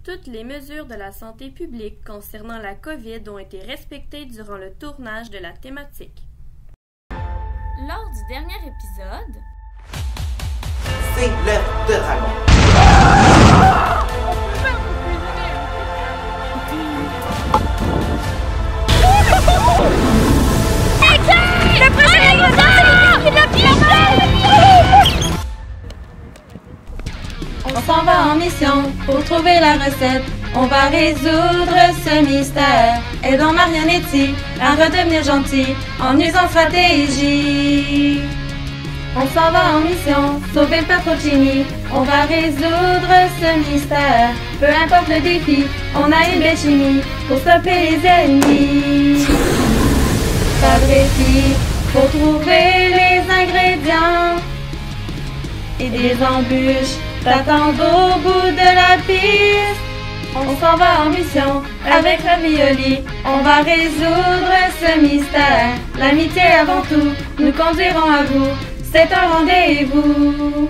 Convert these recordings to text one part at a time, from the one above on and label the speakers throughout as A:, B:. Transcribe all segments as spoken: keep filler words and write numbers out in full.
A: Toutes les mesures de la santé publique concernant la COVID ont été respectées durant le tournage de la thématique. Lors du dernier épisode,
B: c'est l'heure de dragon.
C: Le président On s'en va en mission pour trouver la recette. On va résoudre ce mystère. Aidons Marionnetti à redevenir gentil en usant stratégie. On s'en va en mission, sauver le Petrocini. On va résoudre ce mystère. Peu importe le défi, on a une belle chimie pour stopper les ennemis. Pas de récit pour trouver les ingrédients et des embûches t'attendent au bout de la piste. On s'en va en mission avec Ravioli. On va résoudre ce mystère. L'amitié avant tout, nous conduirons à vous. C'est un rendez-vous.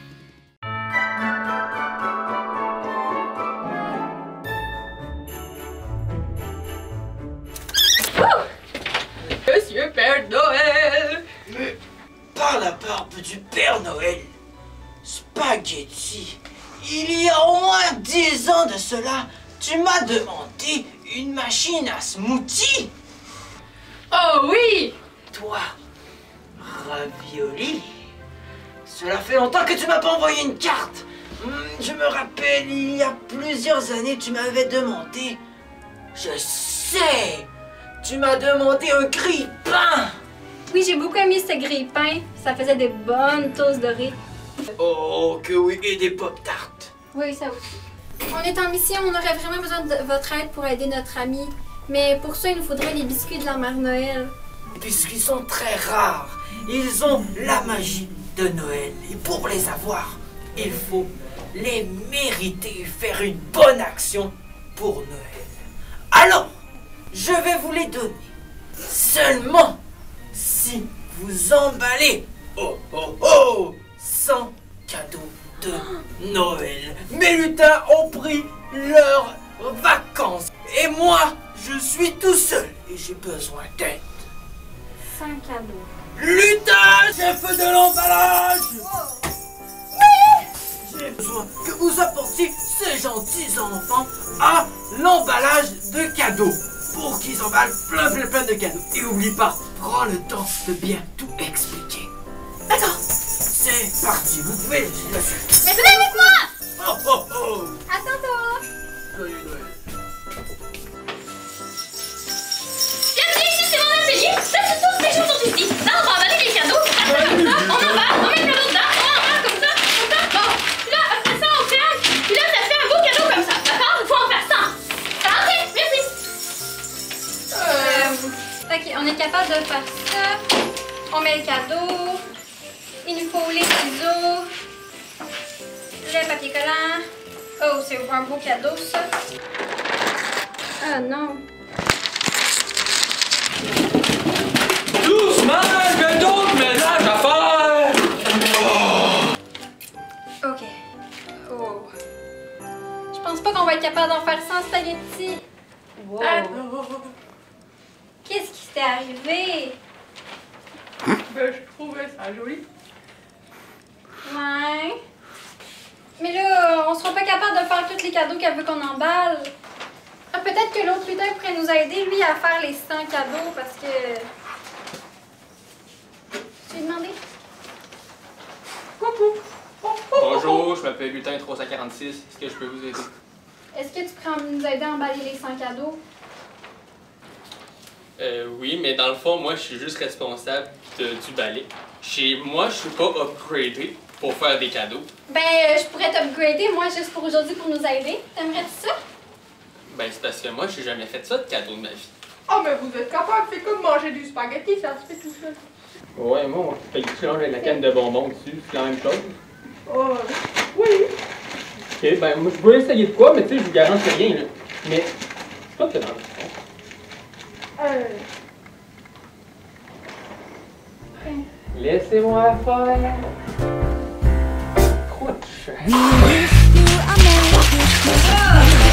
D: Monsieur Père Noël!
B: Mais par la barbe du Père Noël, Spaghetti, il y a au moins dix ans de cela, tu m'as demandé une machine à smoothie.
D: Oh oui!
B: Toi, Ravioli, cela fait longtemps que tu m'as pas envoyé une carte. Je me rappelle, il y a plusieurs années, tu m'avais demandé... Je sais! Tu m'as demandé un grille-pain!
E: Oui, j'ai beaucoup aimé ce grille-pain. Ça faisait des bonnes toasts dorées.
B: Oh, que oui, et des pop-tarts.
E: Oui, ça aussi. On est en mission, on aurait vraiment besoin de votre aide pour aider notre ami. Mais pour ça, il nous faudrait les biscuits de la mère Noël.
B: Les biscuits sont très rares. Ils ont la magie de Noël. Et pour les avoir, il faut les mériter et faire une bonne action pour Noël. Alors, je vais vous les donner. Seulement si vous emballez, oh oh oh, sans cadeau de Noël. Mes lutins ont pris leurs vacances. Et moi, je suis tout seul et j'ai besoin d'aide.
E: Sans cadeau.
B: Lutin, chef de l'emballage.
E: Oh.
B: J'ai besoin que vous apportiez ces gentils enfants à l'emballage de cadeaux. Pour qu'ils emballent plein plein plein de cadeaux. Et oublie pas, prends le temps de bien tout expliquer. D'accord. C'est parti, vous pouvez le faire.
E: Mais venez avec moi!
B: Oh oh oh!
E: À tantôt!
B: Joyeux Noël.
F: Bienvenue ici, c'est mon atelier. Ça, c'est toutes mes choses sont ici. Là, on va emballer les cadeaux. Après, comme ça, on emballe, on met le cadeau dedans, on emballe comme ça, comme ça. Bon, puis là, après ça, on ferme. Puis là, ça fait un beau cadeau comme ça. D'accord? Il faut en faire ça. Ça va? Merci.
E: Euh, ok, on est capable de faire ça. On met le cadeau. Il nous faut les ciseaux. Le papier collant. Oh, c'est un beau cadeau, ça. Ah non.
D: Doucement, j'ai d'autres ménages à faire!
E: Ok. Oh. Je pense pas qu'on va être capable d'en faire sans spaghetti. Wow. Qu'est-ce qui t'est arrivé?
D: Ben, je trouvais ça joli.
E: Ouais. Mais là, on sera pas capable de faire tous les cadeaux qu'elle veut qu'on emballe. Ah, peut-être que l'autre lutin pourrait nous aider, lui, à faire les cent cadeaux parce que... Tu lui demandé?
D: Coucou!
G: Bonjour, je m'appelle Lutin trois cent quarante-six. Est-ce que je peux vous aider?
E: Est-ce que tu pourrais nous aider à emballer les cent cadeaux?
G: Euh, oui, mais dans le fond, moi, je suis juste responsable de, du balai. Chez moi, je suis pas upgradé pour faire des cadeaux.
E: Ben, euh, je pourrais t'upgrader, moi, juste pour aujourd'hui, pour nous aider. T'aimerais-tu ça?
G: Ben, c'est parce que moi, j'ai jamais fait ça de cadeau de ma vie.
D: Oh, mais vous êtes capable, c'est comme manger du spaghetti, ça se fait tout seul.
G: Ouais, moi, on fait du mélange avec la canne de bonbons dessus, c'est la même chose.
D: Oh, oui.
G: Ok, ben, moi, je veux essayer de quoi, mais tu sais, je vous garantis rien, là. Mais, c'est pas que dans le fond.
D: Euh...
G: Laissez-moi faire. Couche.
C: We wish you a Merry Christmas.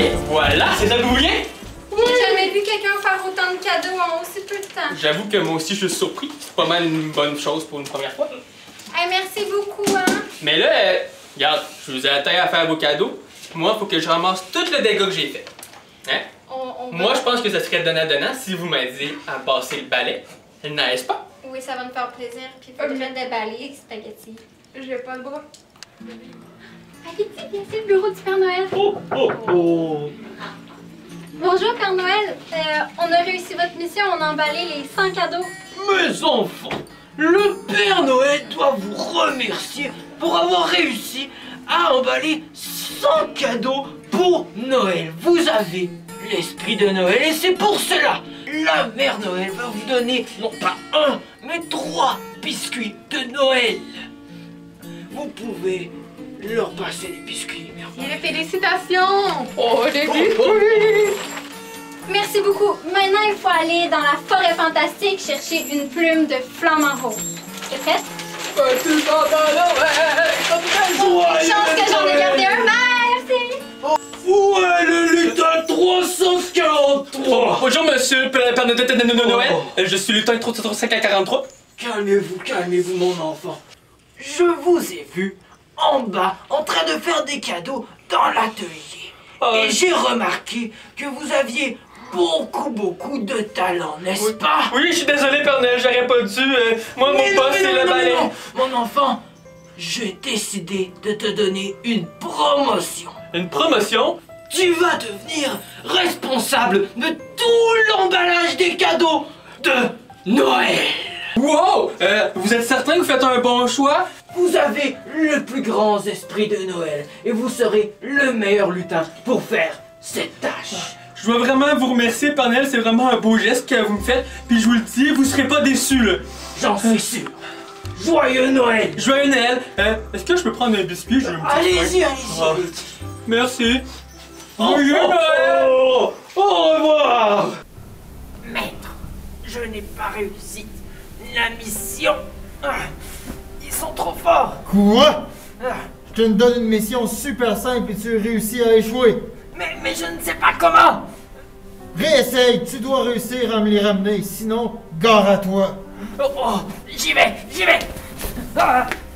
G: Et voilà, c'est ça que vous vouliez?
E: J'ai jamais vu quelqu'un faire autant de cadeaux en aussi peu de temps.
G: J'avoue que moi aussi, je suis surpris. C'est pas mal une bonne chose pour une première fois.
E: Hey, merci beaucoup, hein.
G: Mais là, euh, regarde, je vous ai attendu à faire vos cadeaux. Moi, il faut que je ramasse tout le dégât que j'ai fait. Hein?
E: On, on
G: Moi,
E: va...
G: je pense que ça serait donnant-donnant si vous m'aidiez à passer le balai. N'est-ce pas?
E: Oui, ça va me faire plaisir. Puis il faudrait déballer, spaghetti.
D: J'ai pas de bras.
E: Spaghetti, viens, c'est le bureau du Père Noël.
B: Oh, oh, oh.
E: Bonjour, Père Noël. Euh, on a réussi votre mission. On a emballé les cent cadeaux.
B: Mes enfants, le Père Noël doit vous remercier pour avoir réussi à emballer cent cadeaux pour Noël. Vous avez l'esprit de Noël et c'est pour cela la Mère Noël va vous donner non pas un, mais trois biscuits de Noël. Vous pouvez leur passer les biscuits, Mère Noël.
D: Félicitations!
B: Oh, des
D: biscuits!
E: Merci beaucoup. Maintenant, il faut aller dans la forêt fantastique chercher une plume de flamant rose. C'est prêt?
D: Petit papa Noël!
E: Chance que j'en ai gardé un. Merci!
B: Ouais, le lutin trois cent quarante-trois!
G: Bonjour, monsieur Père de Noël. Je suis lutin trois cent quarante-trois.
B: Calmez-vous, calmez-vous, mon enfant. Je vous ai vu en bas, en train de faire des cadeaux dans l'atelier.
G: Ah,
B: Et j'ai remarqué que vous aviez beaucoup, beaucoup de talent, n'est-ce pas?
G: Oui, je suis désolé, Père Noël, j'aurais pas dû. Euh, moi,
B: Mais
G: mon
B: non,
G: poste,
B: mais
G: c'est
B: non,
G: le
B: non,
G: balai.
B: non, Mon enfant, j'ai décidé de te donner une promotion.
G: Une promotion?
B: Tu vas devenir responsable de tout l'emballage des cadeaux de Noël.
G: Wow! Euh, vous êtes certain que vous faites un bon choix?
B: Vous avez le plus grand esprit de Noël et vous serez le meilleur lutin pour faire cette tâche.
G: Je dois vraiment vous remercier, Père Noël, c'est vraiment un beau geste que vous me faites. Puis je vous le dis, vous serez pas déçus, là.
B: J'en suis sûr. Joyeux Noël!
G: Joyeux Noël! Euh, Est-ce que je peux prendre un biscuit? J'ai une petite
B: Allez-y,
G: faim.
B: allez-y,
G: Ah.
B: allez-y.
G: Merci.
B: Oh,
G: Joyeux
B: oh,
G: Noël!
B: oh, au revoir! Maître, je n'ai pas réussi la mission. Ah, ils sont trop forts.
H: Quoi?
B: Ah,
H: Je te donne une mission super simple et tu réussis à échouer.
B: mais, mais je ne sais pas comment.
H: Réessaye, tu dois réussir à me les ramener, sinon, gare à toi.
B: Oh, oh, j'y vais, j'y vais. Ah,